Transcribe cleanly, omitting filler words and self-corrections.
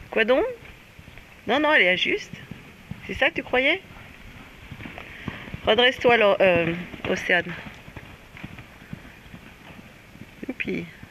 Quoi donc? Non, non, elle est à juste. C'est ça que tu croyais? Redresse-toi, Océane. Youpi.